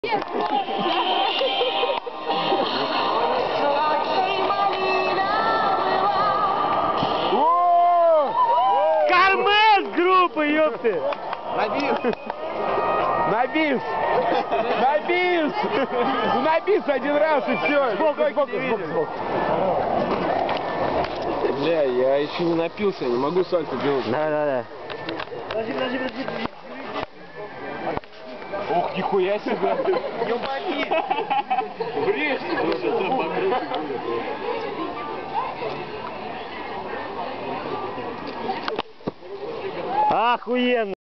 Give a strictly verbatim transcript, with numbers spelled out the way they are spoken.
Кармен группы, ёпты! Набил! Набис! Набис! Ну набис один раз и все! Сбоку, сбоку, сбоку, сбоку! Бля, я еще не напился, не могу сальто делать. Да, да, да. Подожди, подожди, подожди. Ох, нихуя себе! Ёбани! Врежь! Охуенно!